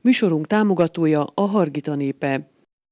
Műsorunk támogatója a Hargita népe.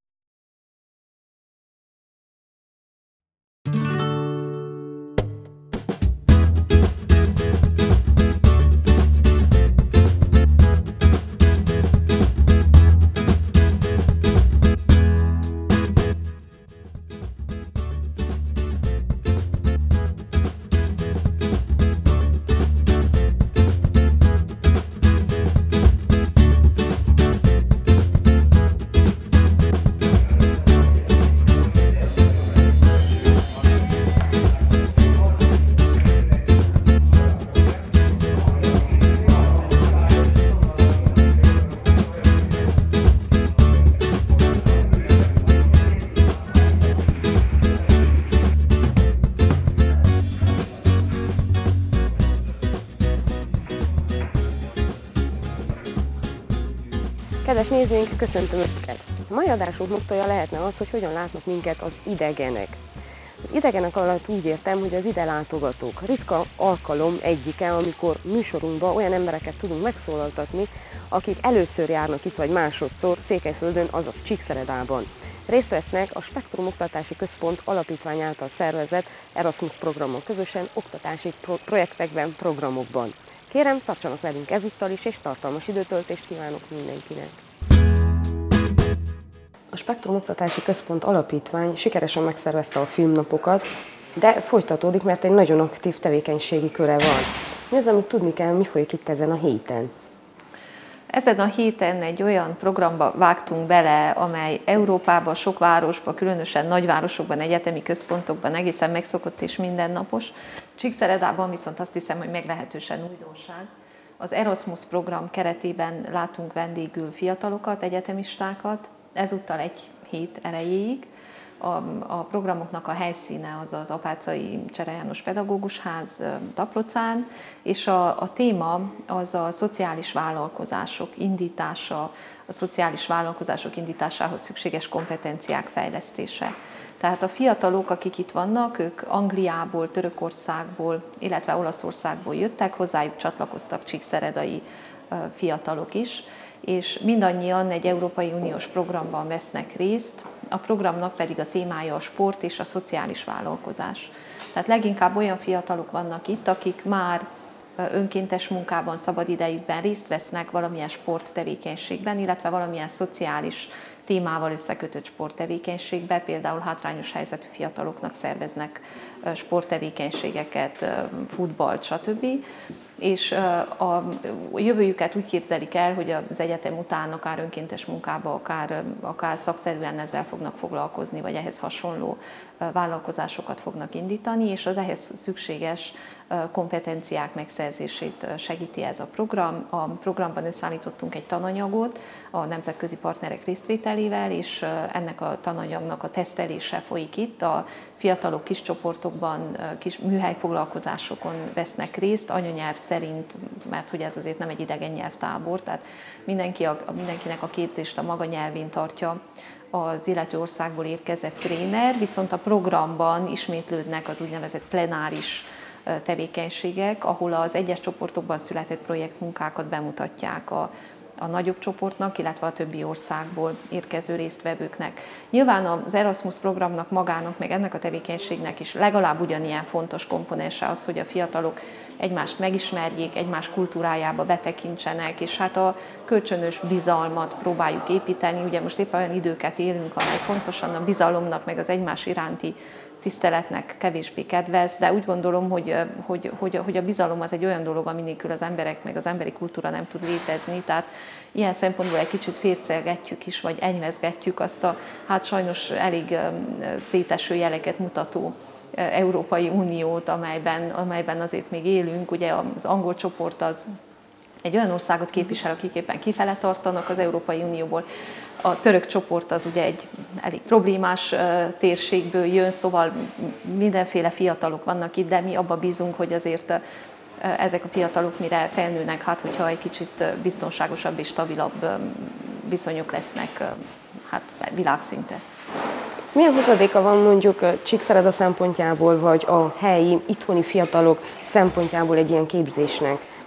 Kedves nézőink, köszöntöm Önöket! A mai adásunk mottoja lehetne az, hogy hogyan látnak minket az idegenek. Az idegenek alatt úgy értem, hogy az ide látogatók. Ritka alkalom egyike, amikor műsorunkban olyan embereket tudunk megszólaltatni, akik először járnak itt vagy másodszor Székelyföldön, azaz Csíkszeredában. Részt vesznek a Spektrum Oktatási Központ alapítvány által szervezett Erasmus programon közösen oktatási projektekben, programokban. Kérem, tartsanak velünk ezúttal is, és tartalmas időtöltést kívánok mindenkinek! A Spektrum Oktatási Központ alapítvány sikeresen megszervezte a filmnapokat, de folytatódik, mert egy nagyon aktív tevékenységi köre van. Mi az, amit tudni kell, mi folyik itt ezen a héten? Ezen a héten egy olyan programba vágtunk bele, amely Európában, sok városban, különösen nagyvárosokban, egyetemi központokban egészen megszokott és mindennapos. Csíkszeredában viszont azt hiszem, hogy meglehetősen újdonság. Az Erasmus program keretében látunk vendégül fiatalokat, egyetemistákat, ezúttal egy hét erejéig. A programoknak a helyszíne az az Apáczai Csere János Pedagógus Ház Taprocán, és a téma az a szociális vállalkozások indítása, a szociális vállalkozások indításához szükséges kompetenciák fejlesztése. Tehát a fiatalok, akik itt vannak, ők Angliából, Törökországból, illetve Olaszországból jöttek, hozzájuk csatlakoztak csíkszeredai fiatalok is, és mindannyian egy Európai Uniós programban vesznek részt, a programnak pedig a témája a sport és a szociális vállalkozás. Tehát leginkább olyan fiatalok vannak itt, akik már önkéntes munkában, szabadidejükben részt vesznek valamilyen sporttevékenységben, illetve valamilyen szociális témával összekötött sporttevékenységben, például hátrányos helyzetű fiataloknak szerveznek sporttevékenységeket, futballt, stb. És a jövőjüket úgy képzelik el, hogy az egyetem után akár önkéntes munkába, akár szakszerűen ezzel fognak foglalkozni, vagy ehhez hasonló vállalkozásokat fognak indítani, és az ehhez szükséges kompetenciák megszerzését segíti ez a program. A programban összeállítottunk egy tananyagot a nemzetközi partnerek résztvételével, és ennek a tananyagnak a tesztelése folyik itt. A fiatalok kis csoportokban, kis műhelyfoglalkozásokon vesznek részt, anyanyelv szerint, mert hogy ez azért nem egy idegen nyelvtábor, tehát mindenkinek a képzést a maga nyelvén tartja az illető országból érkezett tréner, viszont a programban ismétlődnek az úgynevezett plenáris tevékenységek, ahol az egyes csoportokban született projektmunkákat bemutatják a nagyobb csoportnak, illetve a többi országból érkező résztvevőknek. Nyilván az Erasmus programnak magának, meg ennek a tevékenységnek is legalább ugyanilyen fontos komponense az, hogy a fiatalok egymást megismerjék, egymás kultúrájába betekintsenek, és hát a kölcsönös bizalmat próbáljuk építeni. Ugye most éppen olyan időket élünk, amely pontosan a bizalomnak, meg az egymás iránti tiszteletnek kevésbé kedvez, de úgy gondolom, hogy a bizalom az egy olyan dolog, ami nélkül az emberek, meg az emberi kultúra nem tud létezni, tehát ilyen szempontból egy kicsit fércelgetjük is, vagy enyvezgetjük azt a hát sajnos elég széteső jeleket mutató Európai Uniót, amelyben azért még élünk. Ugye az angol csoport az egy olyan országot képvisel, akik éppen kifele tartanak az Európai Unióból. A török csoport az ugye egy elég problémás térségből jön, szóval mindenféle fiatalok vannak itt, de mi abba bízunk, hogy azért ezek a fiatalok mire felnőnek, hát hogyha egy kicsit biztonságosabb és stabilabb viszonyok lesznek hát világszinte. Milyen hozadéka van mondjuk Csíkszereda szempontjából, vagy a helyi, itthoni fiatalok szempontjából egy ilyen képzésnek?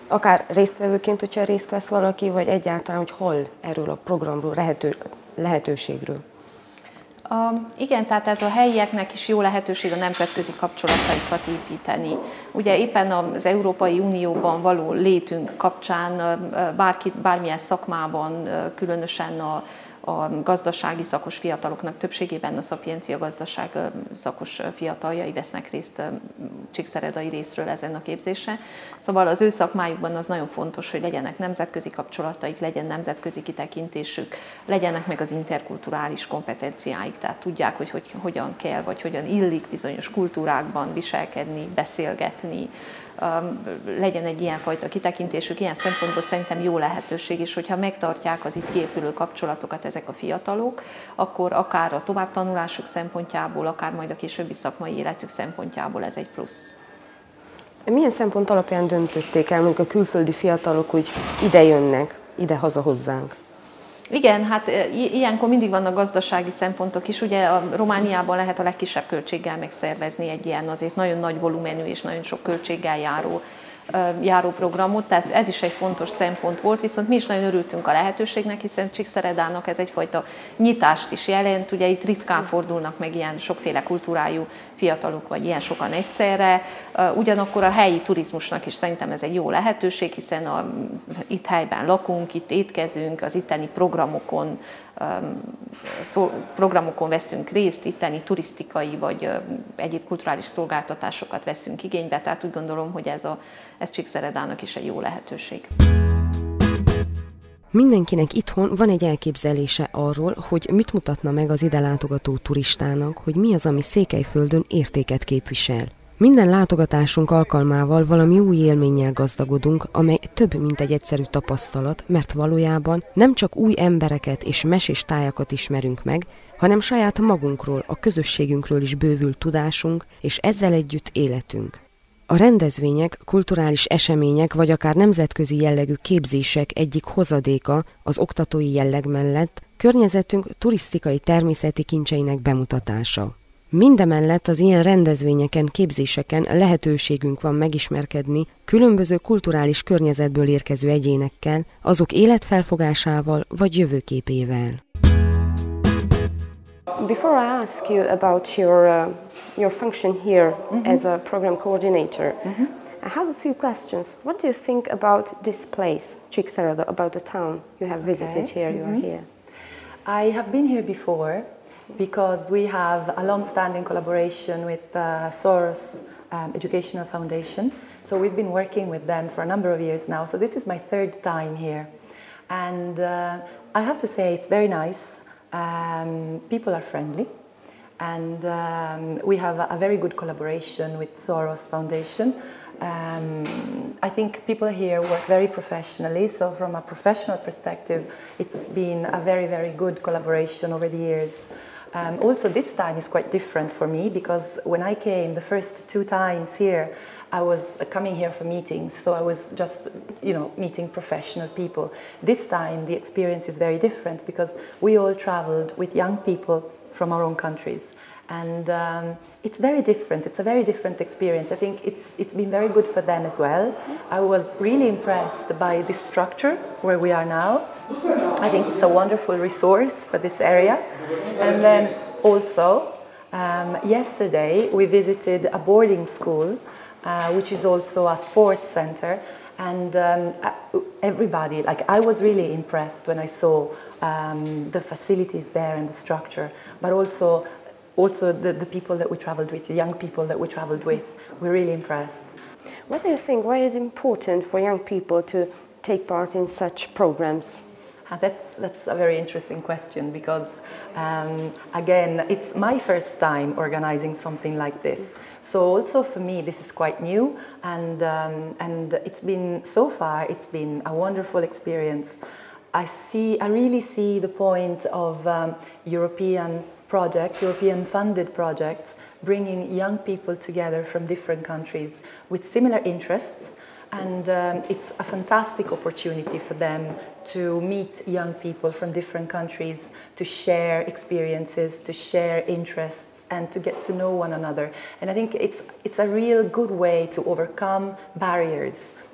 Akár résztvevőként, hogyha részt vesz valaki, vagy egyáltalán, hogy hol erről a programról, lehetőségről. Igen, tehát ez a helyieknek is jó lehetőség a nemzetközi kapcsolataikat építeni. Ugye éppen az Európai Unióban való létünk kapcsán bármilyen szakmában, különösen a gazdasági szakos fiataloknak többségében a szapiencia gazdaság szakos fiataljai vesznek részt csíkszeredai részről ezen a képzésen. Szóval az ő szakmájukban az nagyon fontos, hogy legyenek nemzetközi kapcsolataik, legyen nemzetközi kitekintésük, legyenek meg az interkulturális kompetenciáik, tehát tudják, hogy hogyan kell, vagy hogyan illik bizonyos kultúrákban viselkedni, beszélgetni, legyen egy ilyenfajta kitekintésük, ilyen szempontból szerintem jó lehetőség, és hogyha megtartják az itt kiépülő kapcsolatokat ezek a fiatalok, akkor akár a továbbtanulásuk szempontjából, akár majd a későbbi szakmai életük szempontjából ez egy plusz. Milyen szempont alapján döntötték el, mondjuk a külföldi fiatalok, hogy ide jönnek, ide-haza hozzánk? Igen, hát ilyenkor mindig vannak gazdasági szempontok is. Ugye a Romániában lehet a legkisebb költséggel megszervezni egy ilyen azért nagyon nagy volumenű és nagyon sok költséggel járó programot, tehát ez is egy fontos szempont volt, viszont mi is nagyon örültünk a lehetőségnek, hiszen Csíkszeredának ez egyfajta nyitást is jelent, ugye itt ritkán fordulnak meg ilyen sokféle kultúrájú fiatalok, vagy ilyen sokan egyszerre, ugyanakkor a helyi turizmusnak is szerintem ez egy jó lehetőség, hiszen itt helyben lakunk, itt étkezünk, az itteni programokon veszünk részt, itteni turisztikai vagy egyéb kulturális szolgáltatásokat veszünk igénybe, tehát úgy gondolom, hogy ez Csíkszeredának is egy jó lehetőség. Mindenkinek itthon van egy elképzelése arról, hogy mit mutatna meg az ide látogató turistának, hogy mi az, ami Székelyföldön értéket képvisel. Minden látogatásunk alkalmával valami új élménnyel gazdagodunk, amely több, mint egy egyszerű tapasztalat, mert valójában nem csak új embereket és mesés tájakat ismerünk meg, hanem saját magunkról, a közösségünkről is bővül tudásunk, és ezzel együtt életünk. A rendezvények, kulturális események vagy akár nemzetközi jellegű képzések egyik hozadéka az oktatói jelleg mellett környezetünk turisztikai természeti kincseinek bemutatása. Mindemellett az ilyen rendezvényeken, képzéseken lehetőségünk van megismerkedni különböző kulturális környezetből érkező egyénekkel, azok életfelfogásával vagy jövőképével. Before I ask you about your function here as a program coordinator, I have a few questions. What do you think about this place, Csíkszereda, about the town you have visited here, you are here? I have been here before because we have a long-standing collaboration with Soros Educational Foundation. So we've been working with them for a number of years now. So this is my third time here. And I have to say it's very nice. People are friendly. And we have a very good collaboration with Soros Foundation. I think people here work very professionally, so from a professional perspective, it's been a very, very good collaboration over the years. Also, this time is quite different for me because when I came the first 2 times here, I was coming here for meetings, so I was just, meeting professional people. This time, the experience is very different because we all traveled with young people from our own countries. And it's very different. It's a very different experience. I think it's been very good for them as well. I was really impressed by this structure where we are now. I think it's a wonderful resource for this area. And then also, yesterday we visited a boarding school, which is also a sports center. And everybody, I was really impressed when I saw the facilities there and the structure, but also the people that we traveled with, the young people that we traveled with, we're really impressed. What do you think, why is it important for young people to take part in such programs? That's a very interesting question because, again, it's my first time organizing something like this. So also for me, this is quite new, and it's been, so far, it's been a wonderful experience. I really see the point of European projects, European funded projects, bringing young people together from different countries with similar interests, and it's a fantastic opportunity for them to meet young people from different countries, to share experiences, to share interests, and to get to know one another. And I think it's a real good way to overcome barriers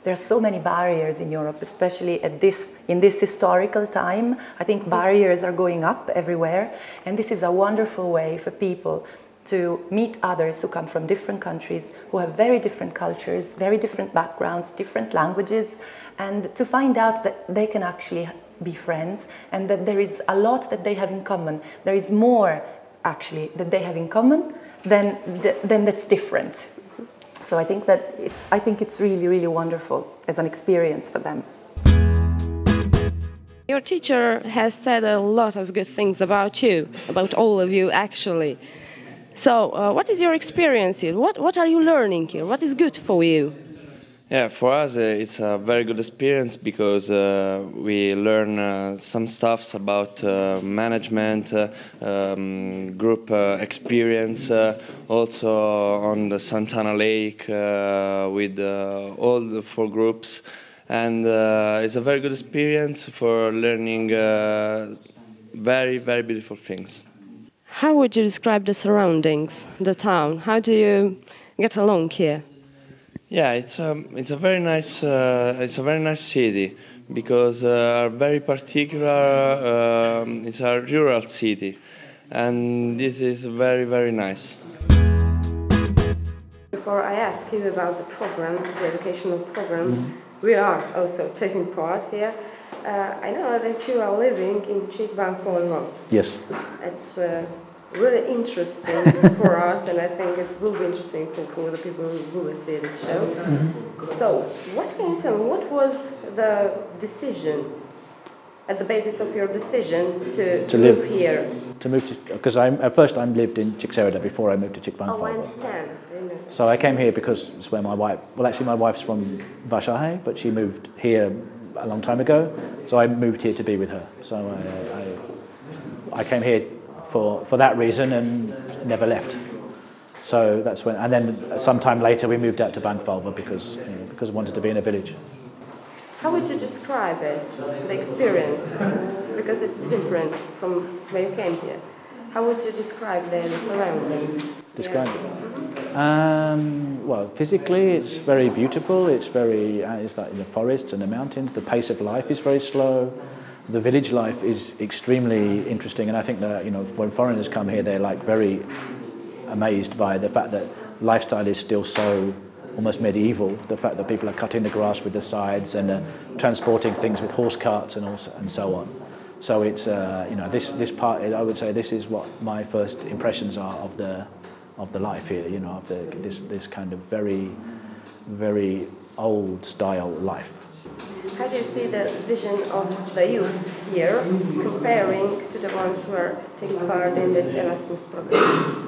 There are so many barriers in Europe, especially in this historical time. I think barriers are going up everywhere, and this is a wonderful way for people to meet others who come from different countries, who have very different cultures, very different backgrounds, different languages, and to find out that they can actually be friends and that there is a lot that they have in common. There is more, actually, that they have in common than that's different. So I think it's really, really wonderful as an experience for them. Your teacher has said a lot of good things about you, about all of you actually. So what is your experience here? What are you learning here? What is good for you? Yeah, for us it's a very good experience because we learn some stuff about management, group experience, also on the Sant'Anna Lake with all the 4 groups, and it's a very good experience for learning very, very beautiful things. How would you describe the surroundings, the town? How do you get along here? Yeah, it's a very nice city because very particular. It's a rural city, and this is very, very nice. Before I ask you about the program, the educational program, we are also taking part here. I know that you are living in Csíkbánfalva. Yes. It's really interesting for us, and I think it will be interesting for the people who will see this show. So, what can you tell me? What was the decision, at the basis of your decision to move here? To move to, because at first I lived in Csíkszereda before I moved to Csíkbánfalva. Oh, I understand. So I came here because it's where my wife, well actually my wife's from Vásárhely, but she moved here a long time ago, so I moved here to be with her. So I came here for that reason and never left. So that's when, and then sometime later we moved out to Bánfalva because I wanted to be in a village. How would you describe it, the experience? Because it's different from where you came here. How would you describe the surroundings? Describe it? Well, physically it's very beautiful. It's like in the forests and the mountains. The pace of life is very slow. The village life is extremely interesting, and I think that when foreigners come here, they're like very amazed by the fact that lifestyle is still so almost medieval. The fact that people are cutting the grass with the scythes and transporting things with horse carts and so on. So it's this part. I would say this is what my first impressions are of the life here. Of this kind of very, very old style life. How do you see the vision of the youth here comparing to the ones who are taking part in this Erasmus program?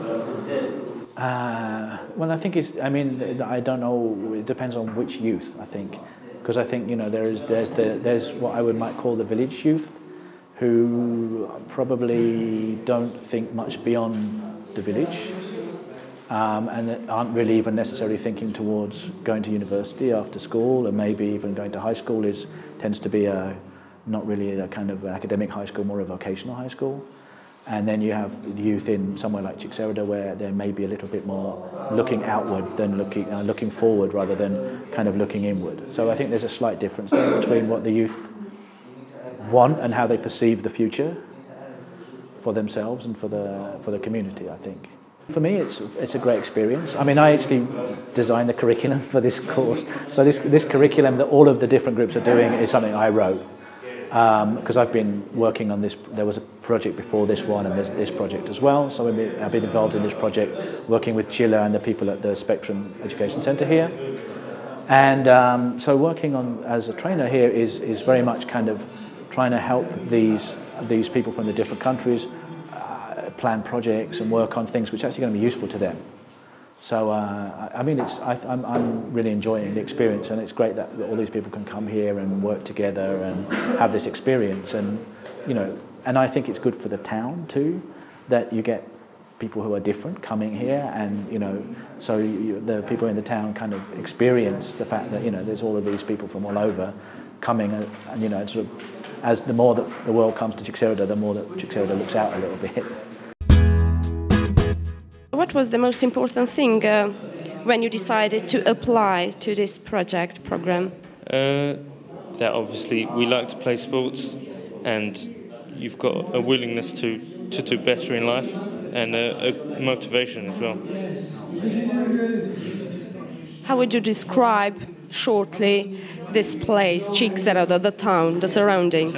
Well, I think I don't know. It depends on which youth. I think, because I think there's what I might call the village youth, who probably don't think much beyond the village. And that aren't really even necessarily thinking towards going to university after school, and maybe even going to high school tends to be not really a kind of academic high school, more a vocational high school. And then you have the youth in somewhere like Csíkszereda, where they're maybe a little bit more looking outward than looking forward, rather than kind of looking inward. So I think there's a slight difference there between what the youth want and how they perceive the future for themselves and for the community, I think. For me, it's a great experience. I mean, I actually designed the curriculum for this course. So this curriculum that all of the different groups are doing is something I wrote. Because I've been working on this. There was a project before this one, and there's this project as well. So I've been involved in this project, working with Chile and the people at the Spectrum Education Centre here. And so working on as a trainer here is very much kind of trying to help these people from the different countries plan projects and work on things which are actually going to be useful to them. So I mean, I'm really enjoying the experience, and it's great that all these people can come here and work together and have this experience. And and I think it's good for the town too, that you get people who are different coming here, and so the people in the town kind of experience the fact that there's all of these people from all over coming, and sort of as the more that the world comes to Csíkszereda, the more that Csíkszereda looks out a little bit. What was the most important thing when you decided to apply to this program? That obviously we like to play sports, and you've got a willingness to do better in life, and a motivation as well. How would you describe shortly this place, Csíkszereda, the town, the surroundings?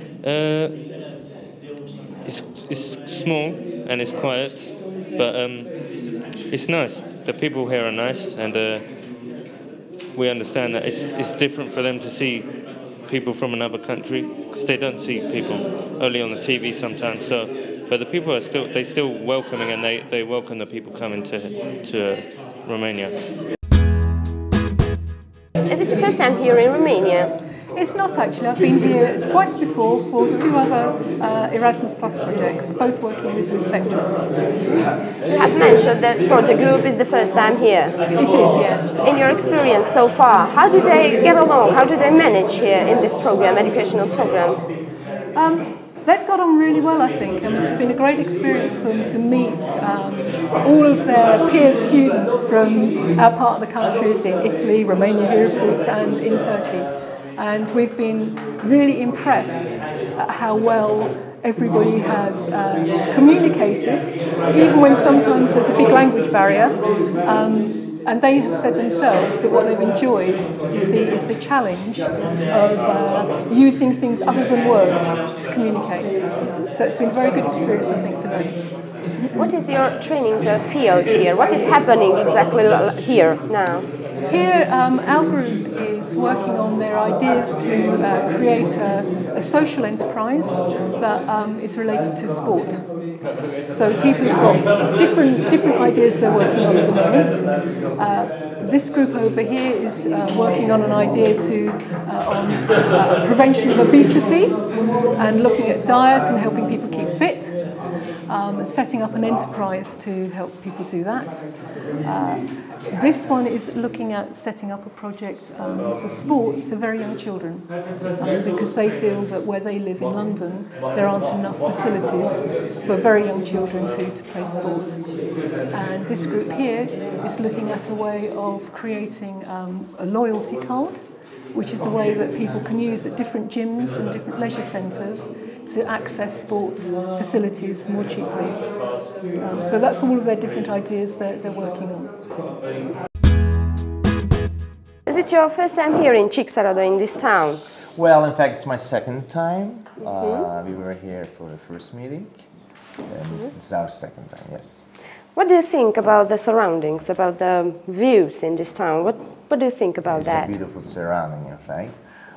It's small and it's quiet, but it's nice. The people here are nice, and we understand that it's different for them to see people from another country, because they don't see people only on the TV sometimes. So, but the people are still welcoming, and they welcome the people coming to Romania. Is it your first time here in Romania? It's not actually. I've been here twice before for 2 other Erasmus Plus projects, both working with the spectrum. You have mentioned that for the group is the first time here. It is, yeah. In your experience so far, how do they get along? How do they manage here in this program, educational program? They've got on really well, I think, and it's been a great experience for them to meet all of their peer students from our part of the countries in Italy, Romania here, of course, and in Turkey. And we've been really impressed at how well everybody has communicated, even when sometimes there's a big language barrier. And they have said themselves that what they've enjoyed is the challenge of using things other than words to communicate. So it's been a very good experience, I think, for them. What is your training field here? What is happening exactly here now? Here, our group is working on their ideas to create a social enterprise that is related to sport. So people have got different ideas they're working on at the moment. This group over here is working on an idea on prevention of obesity and looking at diet and helping people keep fit. And setting up an enterprise to help people do that. This one is looking at setting up a project for sports for very young children, because they feel that where they live in London there aren't enough facilities for very young children to play sport. And this group here is looking at a way of creating a loyalty card, which is a way that people can use at different gyms and different leisure centres to access sport facilities more cheaply. So that's all of their different ideas that they're working on. Is it your first time here in Csíkszereda, in this town? Well, in fact, it's my second time. We were here for the first meeting, and this is our second time, yes. What do you think about the surroundings, about the views in this town? What do you think about that? It's a beautiful surrounding, in fact.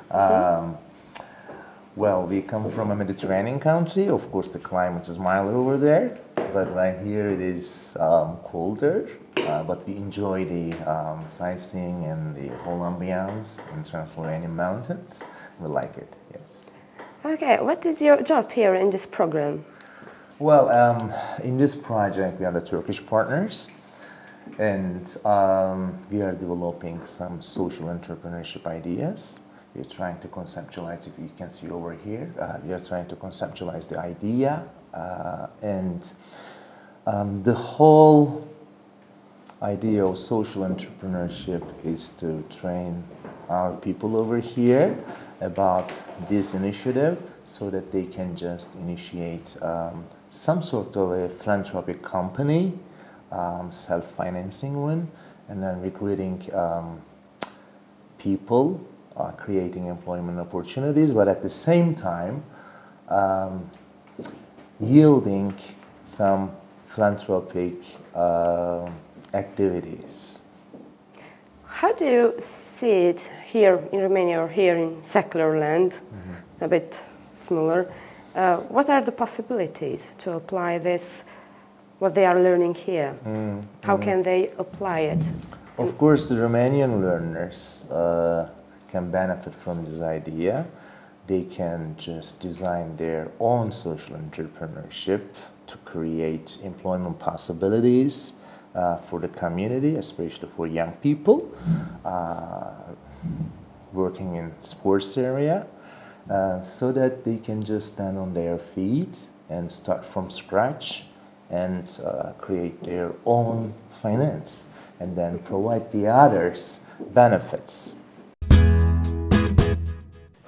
Well, we come from a Mediterranean country. Of course, the climate is milder over there, but right here it is colder. But we enjoy the sightseeing and the whole ambiance in Transylvanian mountains. We like it, yes. Okay, what is your job here in this program? Well, in this project we are the Turkish partners, and we are developing some social entrepreneurship ideas. We are trying to conceptualize, if you can see over here, we are trying to conceptualize the idea, and the whole idea of social entrepreneurship is to train our people over here about this initiative so that they can just initiate some sort of a philanthropic company, self-financing one, and then recruiting people, creating employment opportunities, but at the same time yielding some philanthropic activities. How do you see it here in Romania or here in secular land, a bit smaller? What are the possibilities to apply this, what they are learning here? How can they apply it? Of course, the Romanian learners can benefit from this idea. They can just design their own social entrepreneurship to create employment possibilities for the community, especially for young people working in sports area, so that they can just stand on their feet and start from scratch and create their own finance and then provide the others benefits.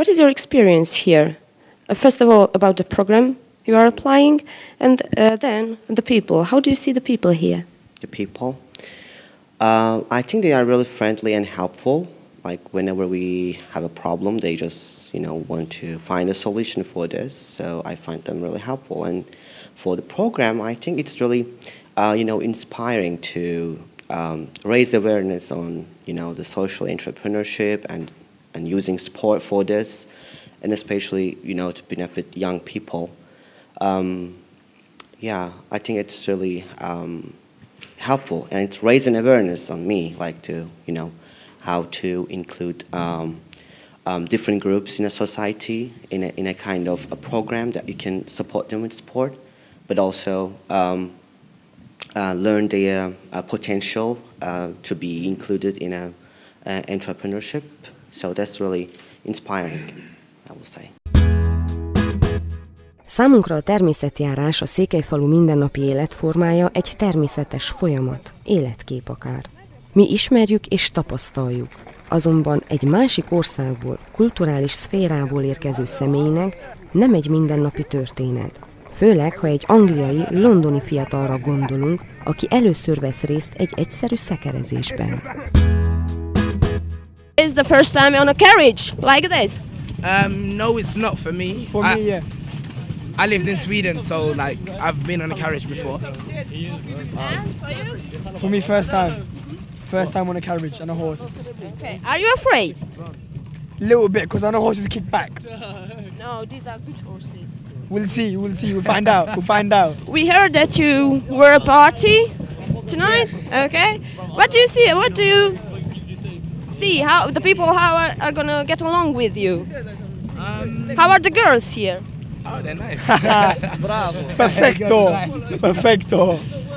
What is your experience here? First of all, about the program you are applying, and then the people. How do you see the people here? The people? I think they are really friendly and helpful. Like whenever we have a problem, they just, want to find a solution for this. So I find them really helpful. And for the program, I think it's really, inspiring to raise awareness on, the social entrepreneurship and using sport for this, and especially, to benefit young people. I think it's really helpful, and it's raising awareness on me, like to, how to include different groups in a society in a kind of a program that you can support them with sport, but also learn their potential to be included in a entrepreneurship. So that's really inspiring, I will say. Számunkra a természetjárás, a Székelyfalu mindennapi életformája egy természetes folyamat, életkép akár. Mi ismerjük és tapasztaljuk, azonban egy másik országból, kulturális szférából érkező személynek nem egy mindennapi történet. Főleg, ha egy angliai, londoni fiatalra gondolunk, aki először vesz részt egy egyszerű szekerezésben. Is the first time on a carriage like this? No, it's not for me. For me, yeah. I lived in Sweden, so I've been on a carriage before. And for you? For me, first time. First time on a carriage and a horse. Okay. Are you afraid? A little bit, because I know horses kick back. No, these are good horses. We'll see, we'll find out. We heard that you were a party tonight, okay? What do you see? How the people are gonna get along with you? How are the girls here? Oh, they're nice. Bravo. Perfecto.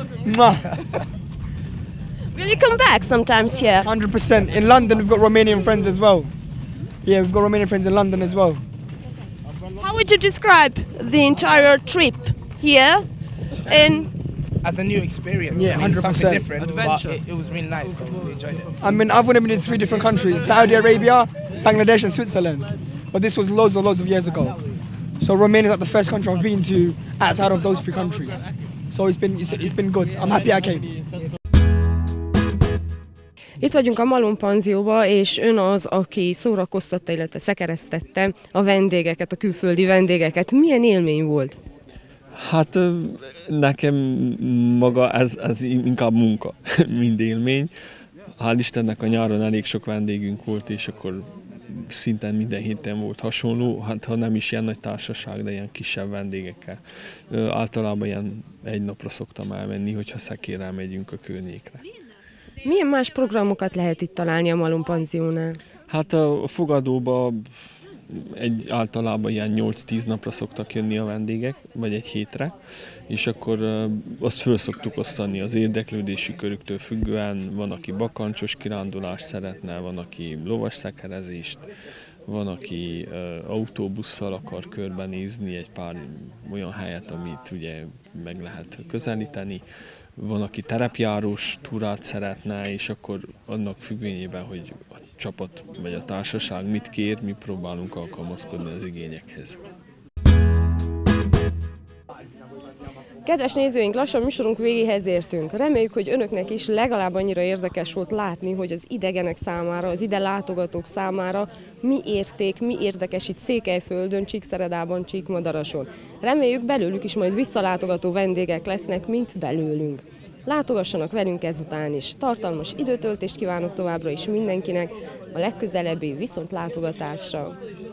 Will you come back sometimes here? 100%. In London, we've got Romanian friends as well. Yeah, we've got Romanian friends in London as well. How would you describe the entire trip here? As a new experience. Yeah, 100%. Something different, but it was really nice. So we enjoyed it. I mean, I've only been in 3 different countries: Saudi Arabia, Bangladesh, and Switzerland. But this was loads of years ago. So Romania is the first country I've been to outside of those 3 countries. So it's been good. I'm happy I came. Itt vagyunk a Malom panzióba, és ön az, aki szórakoztatta, illetve szekereztette a vendégeket, a külföldi vendégeket. Milyen élmény volt? Hát nekem maga ez inkább munka, mint élmény. Hál' Istennek a nyáron elég sok vendégünk volt, és akkor szinten minden héten volt hasonló, hát ha nem is ilyen nagy társaság, de ilyen kisebb vendégekkel. Általában ilyen 1 napra szoktam elmenni, hogyha szekérrel megyünk a környékre. Milyen más programokat lehet itt találni a Malom panziónál? Hát a fogadóba általában ilyen 8-10 napra szoktak jönni a vendégek, vagy 1 hétre, és akkor azt föl szoktuk osztani az érdeklődési körüktől függően. Van, aki bakancsos kirándulást szeretne, van, aki lovasszekerezést, van, aki autóbusszal akar körbenézni egy pár olyan helyet, amit ugye meg lehet közelíteni. Van, aki terepjárós túrát szeretne, és akkor annak függvényében, hogy a csapat vagy a társaság mit kér, mi próbálunk alkalmazkodni az igényekhez. Kedves nézőink, lassan műsorunk végéhez értünk. Reméljük, hogy önöknek is legalább annyira érdekes volt látni, hogy az idegenek számára, az ide látogatók számára mi érték, mi érdekes itt Székelyföldön, Csíkszeredában, Csíkmadarason. Reméljük, belőlük is majd visszalátogató vendégek lesznek, mint belőlünk. Látogassanak velünk ezután is. Tartalmas időtöltést kívánok továbbra is mindenkinek, a legközelebbi viszontlátogtatásra.